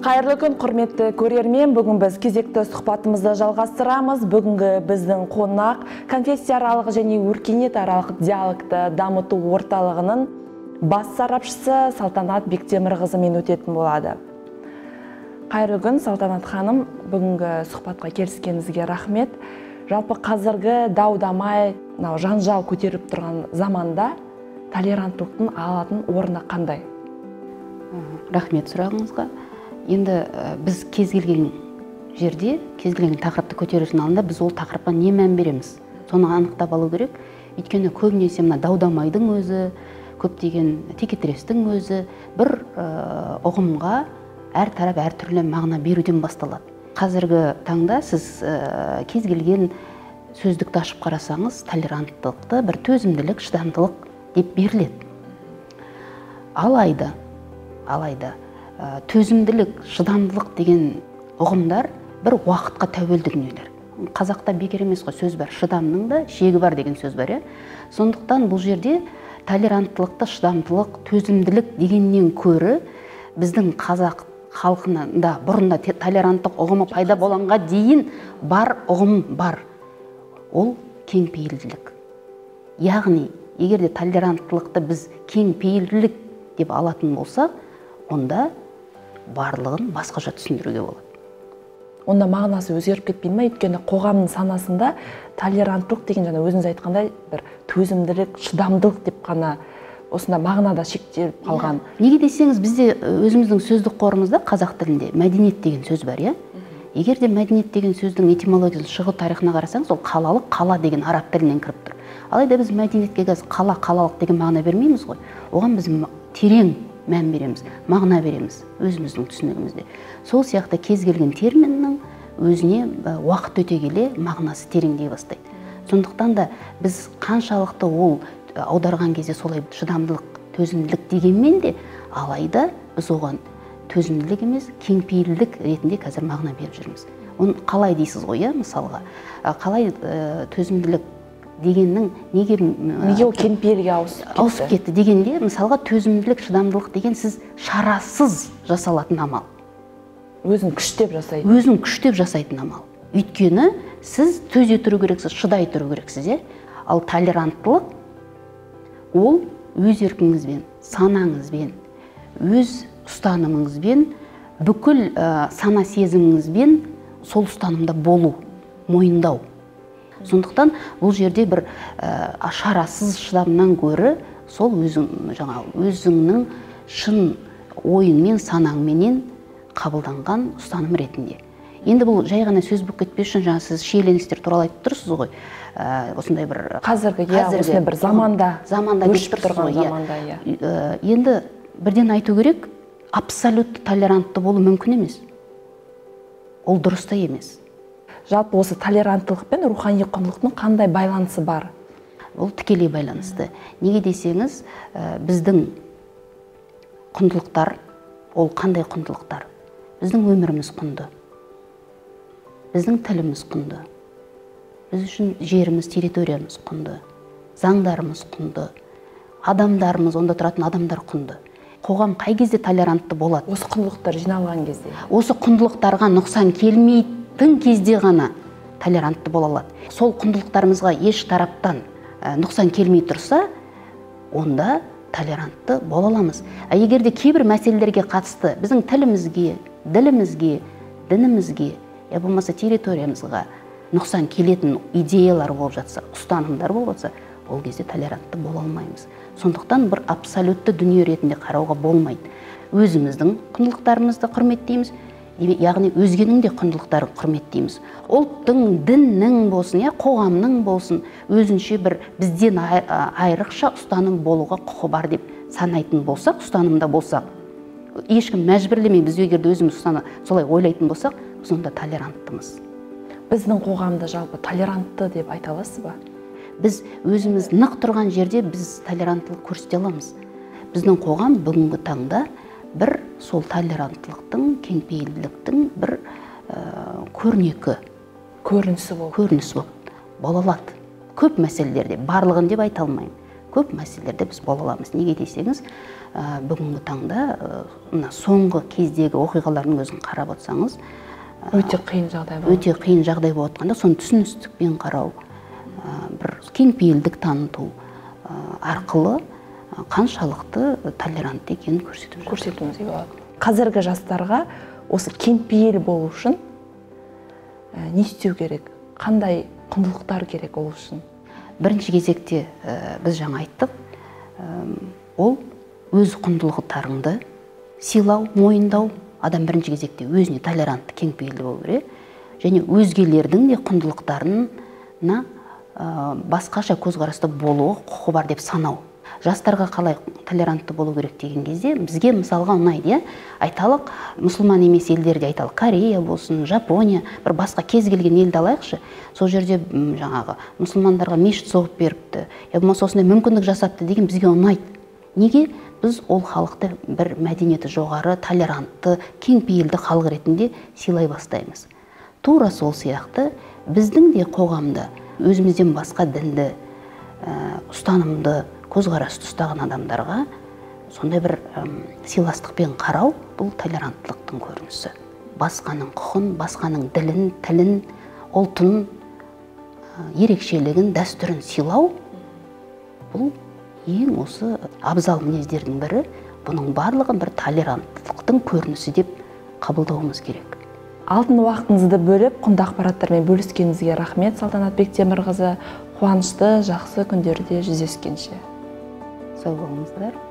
Қайырлы күн, құрметті көрермен. Бүгін біз кезекті сұхбатымызды жалғастырамыз. Бүгінгі біздің қонақ конфессияаралық және өркениетаралық диалогты дамыту орталығының бас сарапшысы Салтанат Бектемірқызымен өтетін болады. Қайырлы күн, Салтанат ханым. Бүгінгі сұхбатқа келіскеніңізге рахмет. Жалпы қазіргі дау-дамай, жанжал көтеріп тұрған заманда толеранттылықтың алатын орны қандай? Рахмет сұрағыңызға. Енді біз кез келген жерде, кез келген тақырыпты көтерудің алдында біз ол тақырыпқа не мән береміз? Соны анықтап алу керек. Өйткені көбінесе мына дау-дамайдың өзі, көптеген текетірестің өзі бір ұғымға әр тарап әр түрлі мағына беруден басталады. Қазіргі таңда сіз кез келген сөздікті ашып қарасаңыз, толеранттылықты бір төзімділік, шыдамдылық деп беріледі. Алайда төзімділік, шыдамдылық деген ұғымдар бір уақытқа тәуелді дүниелер. Қазақта бекер емес қой, сөз бар, шыдамның да шегі бар деген сөз бар. Сондықтан бұл жерде толеранттылықты, шыдамдылық, төзімділік дегеннен көрі біздің қазақ халқында бұрында толеранттық ұғымы пайда болғанға дейін бар ұғым бар. Ол кеңпейілділік. Яғни, егер де толеранттылықты біз кеңпейілділік деп алатын болса, онда барлығын басқаша түсіндіруге болады. Онда мағынасы өзгеріп кетпейді ме? Өйткені қоғамның санасында толеранттылық деген жаңа өзіңіз айтқандай бір төзімділік, шыдамдылық деп қана осында мағынада шектеліп қалған. Неге десеңіз, бізде өзіміздің сөздік қорымызда қазақ тілінде мәдениет деген сөз бар, Егер де мәдениет деген сөздің этимологиясын, шығу тарихына қарасаңыз, ол қалалық, қала деген араб тілінен кіріп тұр. Алайда біз мәдениетке қазір қала, қалалық деген мағына бермейміз ғой. Оған біз терең мән береміз, мағына береміз өзіміздің түсінігімізде. Сол сияқты кез келген терминнің өзіне уақыт өте келе мағынасы тереңдей бастайды. Сондықтан да біз қаншалықты ол аударған кезде солай шыдамдылық, төзімділік дегенмен де, алайда біз оған төзімділік емес, кеңпейілділік ретінде қазір мағына беріп жүрміз. Оны қалай дейсіз ғой, мысалға. Қалай төзімділік дегеннің неге ол кеңпейілге ауысып кетті дегенде, мысалға төзімділік, шыдамдылық деген сіз шарасыз жасалатын амал. Өзін күштеп жасайды. Өзін күштеп жасайтын амал. Өйткені сіз төзе тұру керексіз, шыдай тұру керексіз, Ал толеранттылық ол өз еркіңізбен, санаңызбен, өз ұстанымыңызбен, бүкіл сана сезіміңізбен сол ұстанымда болу, мойындау. Сондықтан бұл жерде бір шарасыз шыдамнан көрі сол өзіңнің шын ойынмен, санаңменен қабылданған ұстаным ретінде. Енді бұл жай ғана сөз болып кетпес үшін, сіз шиеленістер туралы айтып тұрсыз ғой. Осындай бір қазіргі бір заманда өршіп тұрған заманда. Енді бірден айту керек, абсолютті толерантты болу мүмкін емес. Ол дұрыс та емес. Жалпы осы толеранттылық пен рухани құндылықтың қандай байланысы бар? Ол тікелей байланысты. Неге десеңіз, біздің құндылықтар, ол қандай құндылықтар? Біздің өміріміз құнды. Біздің тіліміз құнды. Біз үшін жеріміз, территориямыз құнды. Заңдарымыз құнды. Адамдарымыз, онда тұратын адамдар құнды. Қоғам қай кезде толерантты болады? Осы құндылықтар жиналған кезде. Осы құндылықтарға нұқсан келмейтін кезде ғана толерантты бола алады. Сол құндылықтарымызға еш тараптан нұқсан келмей тұрса, онда толерантты бола аламыз. Егер де кейбір мәселелерге қатысты біздің тілімізге, ділімізге, дінімізге, болмаса территориямызға нұқсан келетін идеялар болып жатса, ұстанымдар болып жатса, ол кезде толерантты бола алмаймыз. Сондықтан бір абсолютті дүние ретінде қарауға болмайды. Өзіміздің құндылықтарымызды құрметтейміз, яғни өзгенің де құндылықтарын құрметтейміз. Ұлттың, діннің болсын, қоғамның болсын, өзінше бір бізден айрықша ұстаным болуға құқы бар деп санайтын болсақ, ұстанымда болсақ, ешкім мәжбүрлемей, біз егер де өзіміз солай ойлайтын болсақ, сонда толеранттымыз. Біздің қоғамда жалпы толерантты деп айта аласыз ба? Біз өзіміз нық тұрған жерде біз толеранттылық көрсете аламыз. Біздің қоғам бүгінгі таңда бір сол толеранттылықтың, кеңпейілділіктің бір көрінісі болып бола алады. Көп мәселелерде, барлығын деп айта алмаймын. көп мәселелерде біз бола аламыз. Неге десеңіз, бүгінгі таңда мына соңғы кездегі оқиғалардың өзін қарап отырсаңыз, өте қиын жағдай болып отқанда, соны түсіністікпен қарау, бір кеңпейілдік таныту арқылы қаншалықты толерантты екенін көрсетуімізге болады. Қазіргі жастарға осы кеңпейіл болу үшін не істеу керек? Қандай құндылықтар керек ол үшін? Бірінші кезекте біз жаңа айттық, ол өз құндылықтарыңды сыйлау, мойындау. Адам бірінші кезекте өзіне толерантты, кеңпейілді болу керек, және өзгелердің де құндылықтарына басқаша көзқараста болуға құқы бар деп санау. Жастарға қалай толерантты болу керек деген кезде, бізге мысалға ұнайды, айталық, мұсылман емес елдерде айталық, Корея болсын, Жапония, бір басқа кез келген елді алайықшы, сол жерде жаңағы мұсылмандарға мешіт соғып беріпті, я болмаса осындай мүмкіндік жасапты деген бізге ұнайды. Неге? Біз ол халықты бір мәдениеті жоғары, толерантты, кеңпейілді халық ретінде сыйлай бастаймыз. Тура сол сияқты біздің де қоғамда өзімізден басқа дінді, ұстанымды, көзқарасты ұстаған адамдарға сондай бір сыйластықпен қарау, бұл толеранттылықтың көрінісі. Басқаның құқын, басқаның ділін, тілін, ұлтын, ерекшелігін, дәстүрін сыйлау, бұл ең осы абзал мінездердің бірі. Бұның барлығын бір толеранттылықтың көрінісі деп қабылдауымыз керек. Алтын уақытыңызды бөліп, құнды ақпараттармен бөліскеніңізге рахмет, Салтанат Бектемірқызы. Қуанышты, жақсы күндерде жүздескенше. Сау болыңыздар.